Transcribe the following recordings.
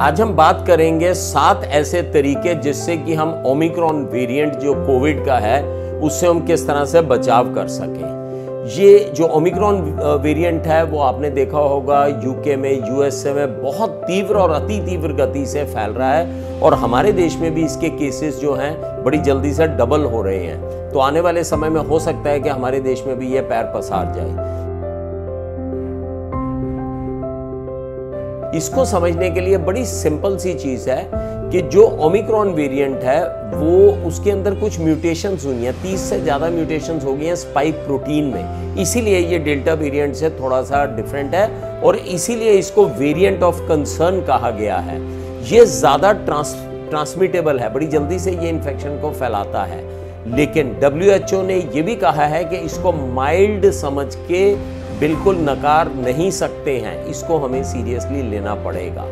आज हम बात करेंगे 7 ऐसे तरीके जिससे कि हम ओमिक्रॉन वेरिएंट जो कोविड का है उससे हम किस तरह से बचाव कर सकें। ये जो ओमिक्रॉन वेरिएंट है वो आपने देखा होगा यूके में, यूएसए में बहुत तीव्र और अति तीव्र गति से फैल रहा है और हमारे देश में भी इसके केसेस जो हैं बड़ी जल्दी से डबल हो रहे हैं। तो आने वाले समय में हो सकता है कि हमारे देश में भी ये पैर पसार जाए। इसको समझने के लिए बड़ी सिंपल सी चीज है कि जो ओमिक्रॉन वेरिएंट है वो उसके अंदर कुछ म्यूटेशंस हुई हैं, 30 से ज़्यादा म्यूटेशंस हो गई हैं स्पाइक प्रोटीन में। इसीलिए ये डेल्टा वेरिएंट से थोड़ा सा डिफरेंट है और इसीलिए इसको वेरिएंट ऑफ कंसर्न कहा गया है। ये ज़्यादा ट्रांसमिटेबल है, बड़ी जल्दी से ये इन्फेक्शन को फैलाता है। लेकिन WHO ने ये भी कहा है कि इसको माइल्ड समझ के बिल्कुल नकार नहीं सकते हैं, इसको हमें सीरियसली लेना पड़ेगा।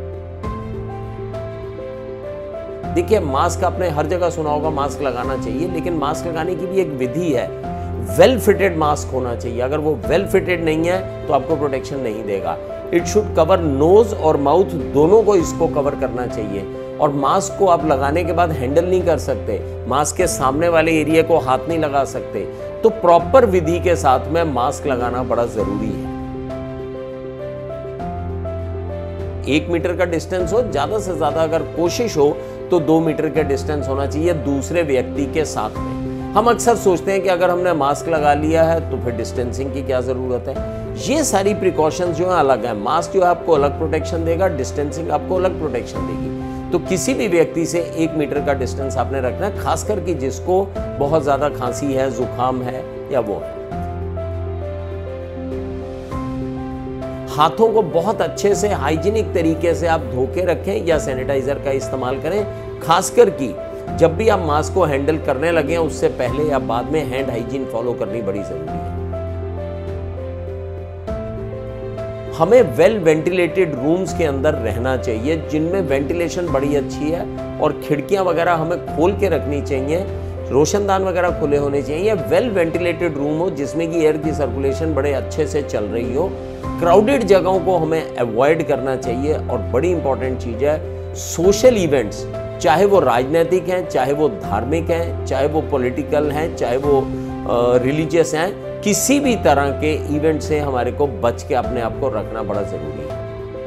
देखिए, मास्क आपने हर जगह सुना होगा, मास्क लगाना चाहिए, लेकिन मास्क लगाने की भी एक विधि है। वेल फिटेड मास्क होना चाहिए। अगर वो वेल फिटेड नहीं है तो आपको प्रोटेक्शन नहीं देगा। इट शुड कवर नोज और माउथ, दोनों को इसको कवर करना चाहिए। और मास्क को आप लगाने के बाद हैंडल नहीं कर सकते, मास्क के सामने वाले एरिया को हाथ नहीं लगा सकते। तो प्रॉपर विधि के साथ में मास्क लगाना बड़ा जरूरी है। 1 मीटर का डिस्टेंस हो, ज्यादा से ज्यादा अगर कोशिश हो तो 2 मीटर का डिस्टेंस होना चाहिए दूसरे व्यक्ति के साथ में। हम अक्सर सोचते हैं कि अगर हमने मास्क लगा लिया है तो फिर डिस्टेंसिंग की क्या जरूरत है। ये सारी प्रिकॉशंस जो है अलग है। मास्क जो है आपको अलग प्रोटेक्शन देगा, डिस्टेंसिंग आपको अलग प्रोटेक्शन देगी। तो किसी भी व्यक्ति से 1 मीटर का डिस्टेंस आपने रखना है, खासकर कि जिसको बहुत ज्यादा खांसी है, जुकाम है या वो है। हाथों को बहुत अच्छे से हाइजीनिक तरीके से आप धो के रखें या सैनिटाइजर का इस्तेमाल करें। खासकर कि जब भी आप मास्क को हैंडल करने लगे उससे पहले या बाद में हैंड हाइजीन फॉलो करनी बड़ी जरूरी है। हमें वेल वेंटिलेटेड रूम्स के अंदर रहना चाहिए जिनमें वेंटिलेशन बड़ी अच्छी है और खिड़कियां वगैरह हमें खोल के रखनी चाहिए, रोशनदान वगैरह खुले होने चाहिए। वेल वेंटिलेटेड रूम हो जिसमें कि एयर की सर्कुलेशन बड़े अच्छे से चल रही हो। क्राउडेड जगहों को हमें अवॉइड करना चाहिए। और बड़ी इंपॉर्टेंट चीज है, सोशल इवेंट्स, चाहे वो राजनीतिक हैं, चाहे वो धार्मिक हैं, चाहे वो पॉलिटिकल हैं, चाहे वो रिलीजियस हैं, किसी भी तरह के इवेंट से हमारे को बच के अपने आप को रखना बड़ा जरूरी है।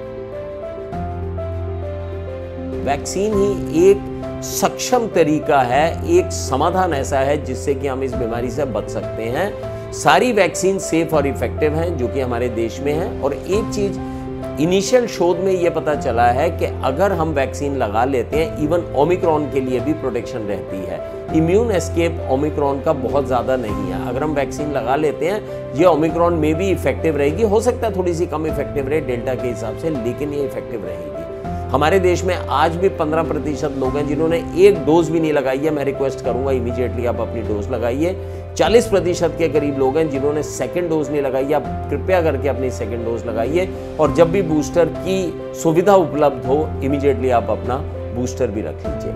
वैक्सीन ही एक सक्षम तरीका है, एक समाधान ऐसा है जिससे कि हम इस बीमारी से बच सकते हैं। सारी वैक्सीन सेफ और इफेक्टिव हैं जो कि हमारे देश में है। और एक चीज इनिशियल शोध में यह पता चला है कि अगर हम वैक्सीन लगा लेते हैं, इवन ओमिक्रॉन के लिए भी प्रोटेक्शन रहती है। इम्यून एस्केप ओमिक्रॉन का बहुत ज्यादा नहीं है। अगर हम वैक्सीन लगा लेते हैं, ये ओमिक्रॉन में भी इफेक्टिव रहेगी। हो सकता है थोड़ी सी कम इफेक्टिव रहे डेल्टा के हिसाब से, लेकिन ये इफेक्टिव रहेगी। हमारे देश में आज भी 15% लोग हैं जिन्होंने 1 डोज भी नहीं लगाई है। मैं रिक्वेस्ट करूंगा इमीडिएटली आप अपनी डोज लगाइए। 40% के करीब लोग हैं जिन्होंने 2nd डोज नहीं लगाई। आप कृपया करके अपनी 2nd डोज लगाइए और जब भी बूस्टर की सुविधा उपलब्ध हो इमीडिएटली आप अपना बूस्टर भी रख लीजिए।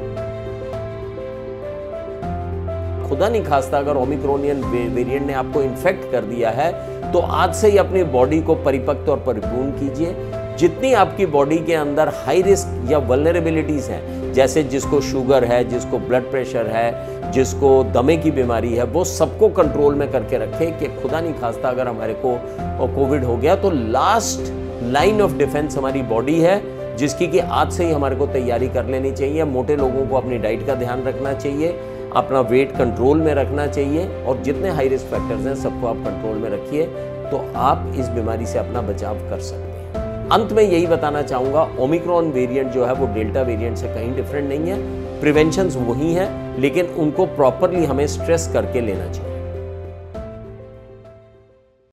खुदा नहीं खास्ता अगर ओमिक्रॉनियन वेरिएंट ने आपको इन्फेक्ट कर दिया है तो आज से ही अपनी बॉडी को परिपक्व और परिपूर्ण कीजिए। जितनी आपकी बॉडी के अंदर हाई रिस्क या वल्नरेबिलिटीज हैं, जैसे जिसको शुगर है, जिसको ब्लड प्रेशर है, जिसको दमे की बीमारी है, वो सबको कंट्रोल में करके रखें कि खुदा नहीं खास्ता अगर हमारे को कोविड हो गया तो लास्ट लाइन ऑफ डिफेंस हमारी बॉडी है, जिसकी कि आज से ही हमारे को तैयारी कर लेनी चाहिए। मोटे लोगों को अपनी डाइट का ध्यान रखना चाहिए, अपना वेट कंट्रोल में रखना चाहिए और जितने हाई रिस्क फैक्टर्स हैं सबको आप कंट्रोल में रखिए तो आप इस बीमारी से अपना बचाव कर सकते हैं। अंत में यही बताना चाहूंगा, ओमिक्रॉन वेरिएंट जो है वो डेल्टा वेरिएंट से कहीं डिफरेंट नहीं है। प्रिवेंशंस वही हैं, लेकिन उनको प्रॉपरली हमें स्ट्रेस करके लेना चाहिए।